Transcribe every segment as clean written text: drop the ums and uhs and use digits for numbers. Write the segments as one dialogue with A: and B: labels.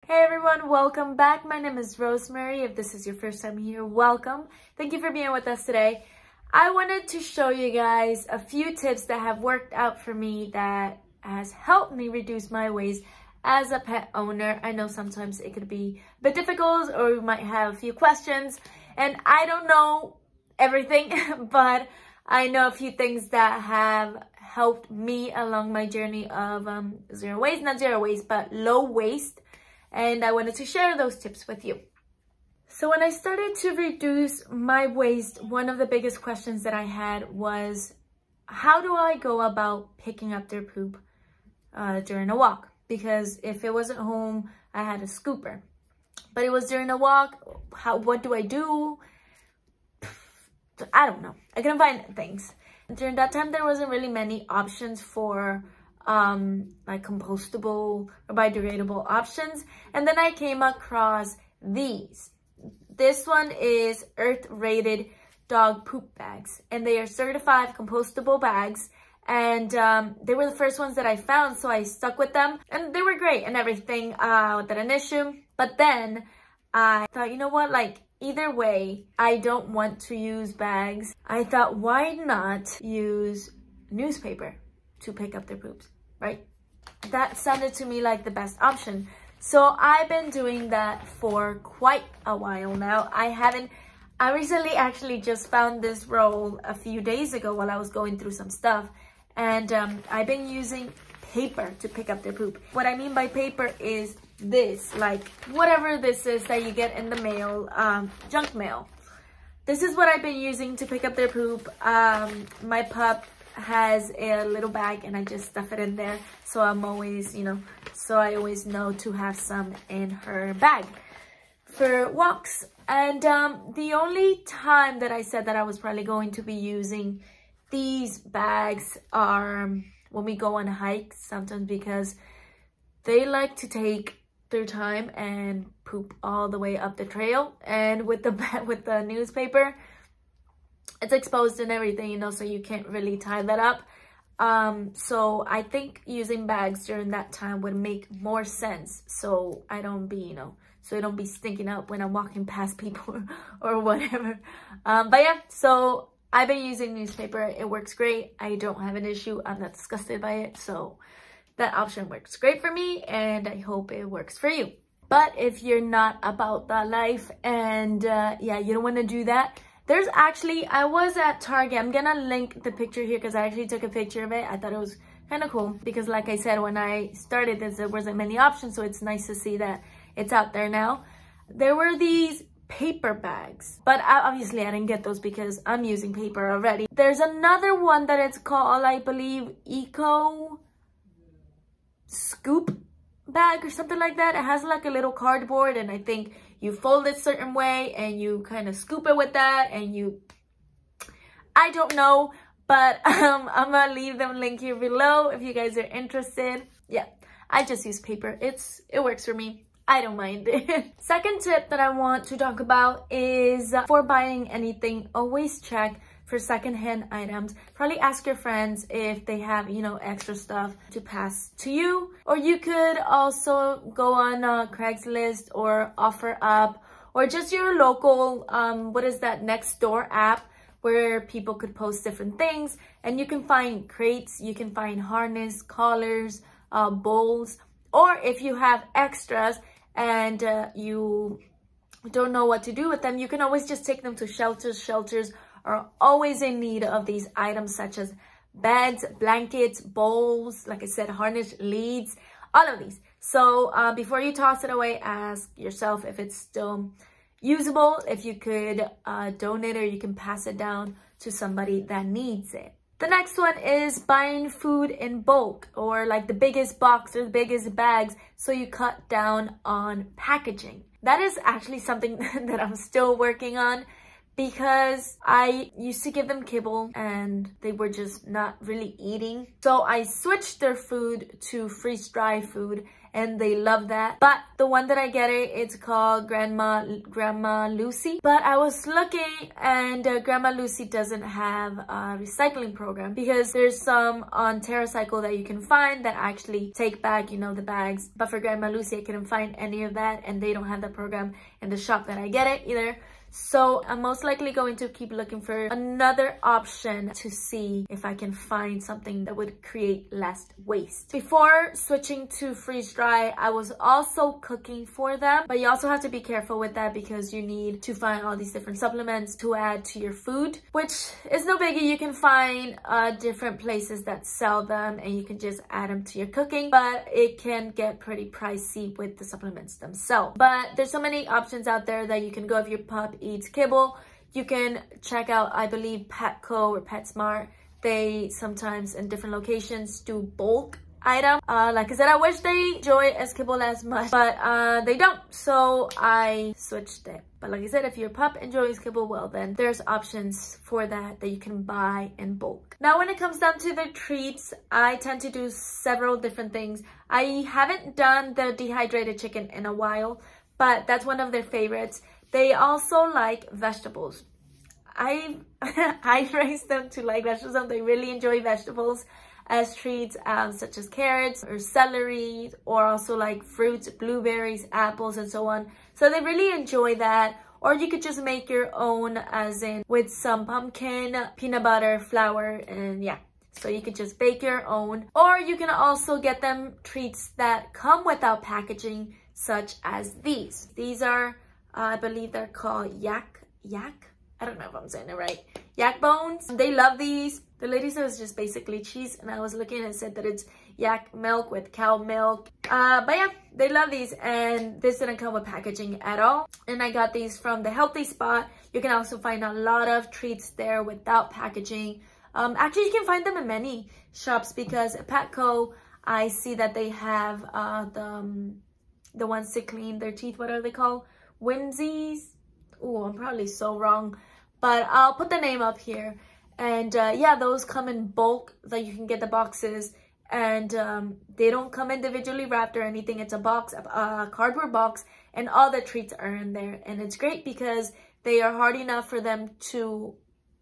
A: Hey everyone, welcome back. My name is Rosemary. If this is your first time here, welcome. Thank you for being with us today. I wanted to show you guys a few tips that have worked out for me that has helped me reduce my waste as a pet owner. I know sometimes it could be a bit difficult or you might have a few questions, and I don't know everything, but I know a few things that have helped me along my journey of zero waste, not zero waste, but low waste. And I wanted to share those tips with you. So when I started to reduce my waste, one of the biggest questions that I had was, how do I go about picking up their poop during a walk? Because if it was at home, I had a scooper. But it was during a walk, what do I do? I don't know. I couldn't find things. During that time, there wasn't really many options for like compostable or biodegradable options. And then I came across these. This one is Earth Rated dog poop bags, and they are certified compostable bags. And they were the first ones that I found, so I stuck with them, and they were great and everything without an issue. But then I thought, you know what, like, either way, I don't want to use bags. I thought, why not use newspaper to pick up their poops, right? That sounded to me like the best option. So I've been doing that for quite a while now. I recently actually just found this roll a few days ago while I was going through some stuff. And I've been using paper to pick up their poop. What I mean by paper is this, like whatever this is that you get in the mail, junk mail. This is what I've been using to pick up their poop. My pup has a little bag and I just stuff it in there, so I'm always, so I always know to have some in her bag for walks. And the only time that I said that I was probably going to be using these bags are when we go on hikes sometimes, because they like to take their time and poop all the way up the trail, and with the newspaper, it's exposed and everything, so you can't really tie that up. So I think using bags during that time would make more sense, so I don't be, so I don't be stinking up when I'm walking past people or whatever. But yeah, so I've been using newspaper. It works great. I don't have an issue. I'm not disgusted by it. So that option works great for me, and I hope it works for you. But if you're not about that life and yeah, you don't want to do that, there's actually, I was at Target. I'm gonna link the picture here because I actually took a picture of it. I thought it was kind of cool because, like I said, when I started this, there wasn't many options, so it's nice to see that it's out there now. There were these paper bags, but obviously I didn't get those because I'm using paper already. There's another one that it's called, I believe, Eco Scoop bag or something like that. It has like a little cardboard, and I think you fold it a certain way and you kind of scoop it with that, and I don't know, but I'm gonna leave them link here below if you guys are interested. Yeah, I just use paper. It works for me. I don't mind it. Second tip that I want to talk about is for buying anything, always check for secondhand items. Probably ask your friends if they have, extra stuff to pass to you. Or you could also go on Craigslist or OfferUp, or just your local, what is that, Nextdoor app, where people could post different things. And you can find crates, you can find harness, collars, bowls, or if you have extras and you don't know what to do with them, you can always just take them to shelters. Shelters are always in need of these items, such as beds, blankets, bowls, like I said, harness, leads, all of these. So before you toss it away, ask yourself if it's still usable, if you could donate, or you can pass it down to somebody that needs it. The next one is buying food in bulk, or like the biggest box or the biggest bags, so you cut down on packaging. That is actually something that I'm still working on, because I used to give them kibble and they were just not really eating. So I switched their food to freeze-dry food, and they love that. But the one that I get it's called Grandma Lucy. But I was looking, and Grandma Lucy doesn't have a recycling program, because there's some on TerraCycle that you can find that actually take back, you know, the bags. But for Grandma Lucy, I couldn't find any of that, and they don't have the program in the shop that I get it either. So I'm most likely going to keep looking for another option to see if I can find something that would create less waste. Before switching to freeze dry, I was also cooking for them, but you also have to be careful with that, because you need to find all these different supplements to add to your food, which is no biggie. You can find different places that sell them, and you can just add them to your cooking, but it can get pretty pricey with the supplements themselves. But there's so many options out there that you can go if your pup eats kibble. You can check out, I believe, Petco or PetSmart. They sometimes in different locations do bulk item. Like I said, I wish they enjoy as kibble as much, but they don't, so I switched it. But like I said, if your pup enjoys kibble, well, then there's options for that you can buy in bulk. Now, when it comes down to the treats, I tend to do several different things. I haven't done the dehydrated chicken in a while, but that's one of their favorites. They also like vegetables. I raised them to like vegetables. They really enjoy vegetables as treats, such as carrots or celery, or also like fruits, blueberries, apples, and so on. So they really enjoy that. Or you could just make your own, as in with some pumpkin, peanut butter, flour, and yeah. So you could just bake your own. Or you can also get them treats that come without packaging, such as these. These are, I believe they're called yak. I don't know if I'm saying it right. Yak bones. They love these. The lady said it's just basically cheese, and I was looking and it said that it's yak milk with cow milk. But yeah, they love these, and this didn't come with packaging at all. And I got these from the Healthy Spot. You can also find a lot of treats there without packaging. Actually, you can find them in many shops, because at Petco, I see that they have the ones to clean their teeth. What are they called? Whimsies. Oh, I'm probably so wrong, but I'll put the name up here. And yeah, those come in bulk, that you can get the boxes, and they don't come individually wrapped or anything. It's a box, a cardboard box, and all the treats are in there. And it's great because they are hard enough for them to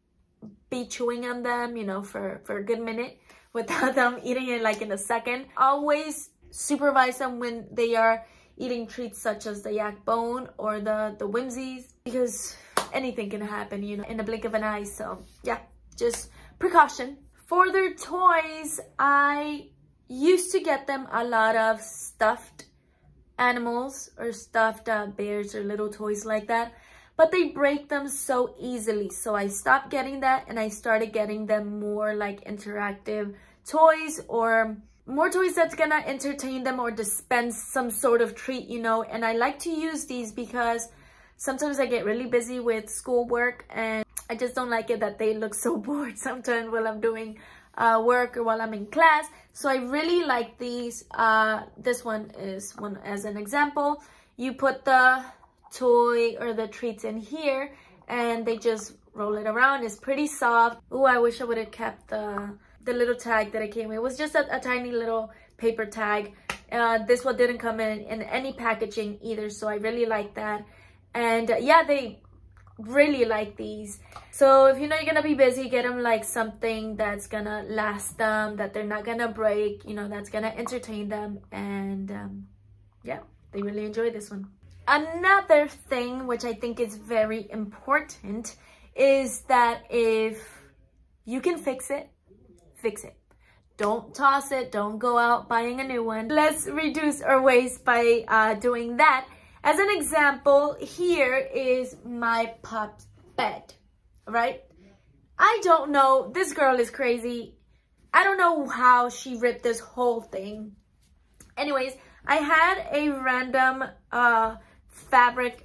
A: be chewing on them, you know, for a good minute without them eating it like in a second. Always supervise them when they are eating treats such as the yak bone or the whimsies, because anything can happen, you know, in the blink of an eye. So yeah, just precaution. For their toys, I used to get them a lot of stuffed animals or stuffed bears or little toys like that, but they break them so easily. So I stopped getting that, and I started getting them more like interactive toys, or more toys that's gonna entertain them or dispense some sort of treat, you know. And I like to use these because sometimes I get really busy with schoolwork, and I just don't like it that they look so bored sometimes while I'm doing work or while I'm in class. So I really like these. This one is one as an example. You put the toy or the treats in here, and they just roll it around. It's pretty soft. Oh, I wish I would have kept the little tag that it came with. It was just a tiny little paper tag. This one didn't come in any packaging either, so I really like that. And yeah, they really like these. So if you know you're gonna be busy, get them like something that's gonna last them, that they're not gonna break, you know, that's gonna entertain them. And yeah, they really enjoy this one. Another thing which I think is very important is that if you can fix it, fix it. Don't toss it. Don't go out buying a new one. Let's reduce our waste by doing that. As an example, here is my pup's bed, right? I don't know. This girl is crazy. I don't know how she ripped this whole thing. Anyways, I had a random fabric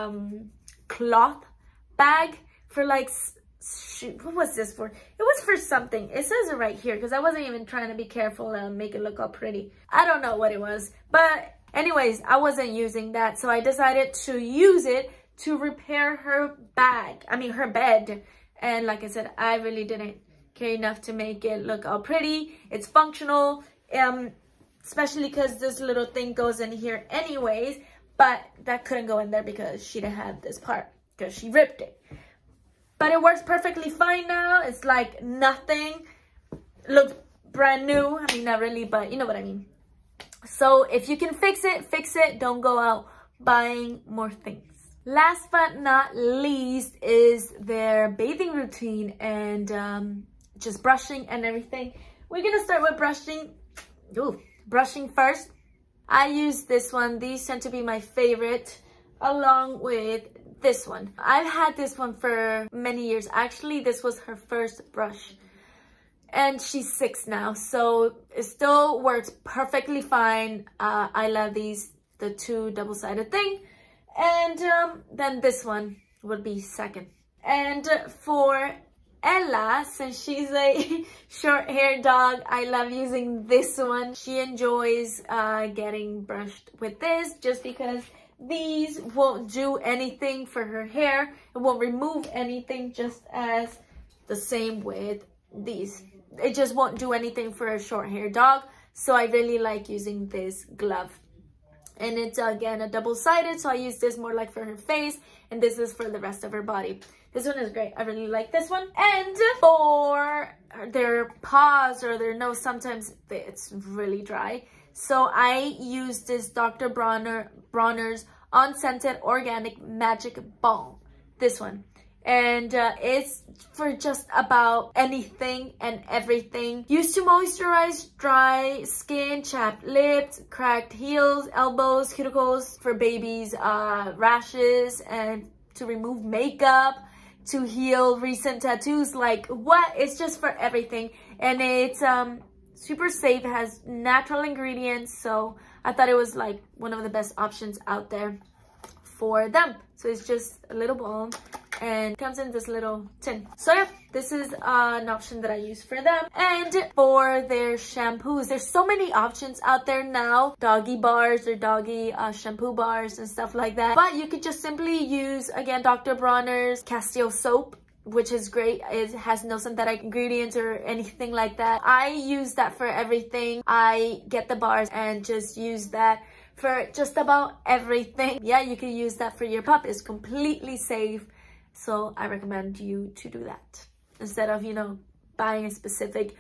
A: cloth bag for like, shoot, what was this for? It was for something. It says it right here because I wasn't even trying to be careful and make it look all pretty. I don't know what it was, but anyways, I wasn't using that, so I decided to use it to repair her her bed. And like I said, I really didn't care enough to make it look all pretty. It's functional. especially because this little thing goes in here anyways, but that couldn't go in there because she didn't have this part because she ripped it. But it works perfectly fine now. It's like nothing. Looks brand new. I mean, not really, but you know what I mean. So if you can fix it, fix it. Don't go out buying more things. Last but not least is their bathing routine and just brushing and everything. We're gonna start with brushing. Brushing first. I use this one. These tend to be my favorite, along with this one. I've had this one for many years. Actually, this was her first brush. And she's 6 now, so it still works perfectly fine. I love these, the 2 double-sided thing. And then this one would be second. And for Ella, since she's a short-haired dog, I love using this one. She enjoys getting brushed with this just because these won't do anything for her hair. It won't remove anything, just as the same with these. It just won't do anything for a short-haired dog. So I really like using this glove. And it's, again, a double-sided, so I use this more like for her face, and this is for the rest of her body. This one is great. I really like this one. And for their paws or their nose, sometimes it's really dry. So I use this Dr. Bronner's Unscented Organic Magic Balm. This one. And it's for just about anything and everything. Used to moisturize dry skin, chapped lips, cracked heels, elbows, cuticles, for babies, rashes, and to remove makeup, to heal recent tattoos. Like, what? It's just for everything. And it's super safe. It has natural ingredients, so I thought it was like one of the best options out there for them. So it's just a little balm and comes in this little tin. So yeah, this is an option that I use for them. And for their shampoos, there's so many options out there now. Doggy bars or doggy shampoo bars and stuff like that. But you could just simply use, again, Dr. Bronner's Castile soap, which is great. It has no synthetic ingredients or anything like that. I use that for everything. I get the bars and just use that for just about everything. Yeah, you can use that for your pup. It's completely safe. So I recommend you to do that instead of, you know, buying a specific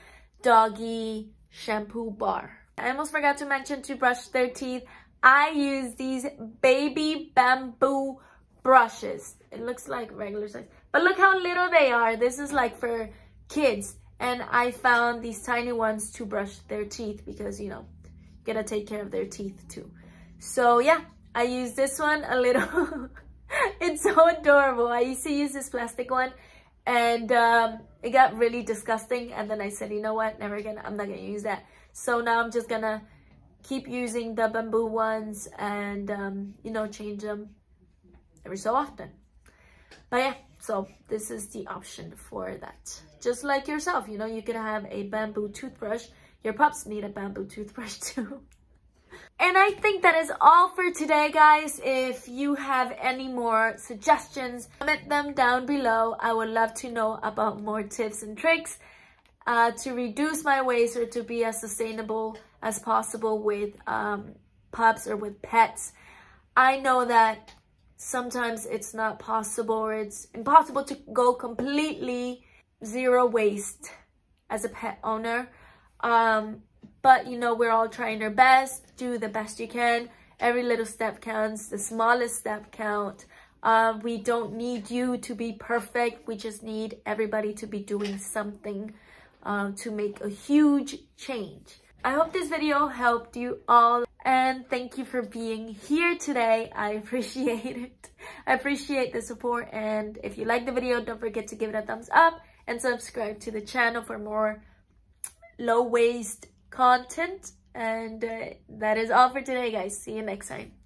A: doggy shampoo bar. I almost forgot to mention to brush their teeth. I use these baby bamboo brushes. It looks like regular size, but look how little they are. This is like for kids. And I found these tiny ones to brush their teeth because, you know, you gotta take care of their teeth too. So yeah, I use this one a little. It's so adorable. I used to use this plastic one and it got really disgusting. And then I said, you know what? Never again. I'm not gonna use that. So now I'm just gonna keep using the bamboo ones and, you know, change them every so often. But yeah, so this is the option for that. Just like yourself, you know, you could have a bamboo toothbrush. Your pups need a bamboo toothbrush too. And I think that is all for today, guys. If you have any more suggestions, comment them down below. I would love to know about more tips and tricks to reduce my waste or to be as sustainable as possible with pups or with pets. I know that sometimes it's not possible, or it's impossible to go completely zero waste as a pet owner. But, you know, we're all trying our best. Do the best you can. Every little step counts. The smallest step count. We don't need you to be perfect. We just need everybody to be doing something to make a huge change. I hope this video helped you all. And thank you for being here today. I appreciate it. I appreciate the support. And if you like the video, don't forget to give it a thumbs up and subscribe to the channel for more low waste content. And that is all for today, guys. See you next time.